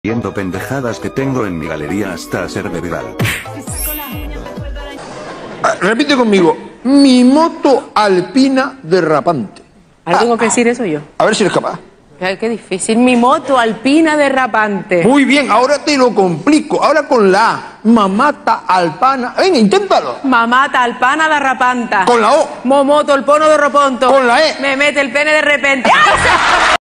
Viendo pendejadas que tengo en mi galería hasta hacerme viral. Repite conmigo, mi moto alpina derrapante. Ahora tengo que decir eso yo. A ver si eres capaz. Ay, qué difícil. Mi moto alpina derrapante. Muy bien, ahora te lo complico. Ahora con la A, mamata alpana. Venga, inténtalo. Mamata alpana derrapanta. Con la O. Momoto el pono de roponto. Con la E. Me mete el pene de repente. ¡Ay!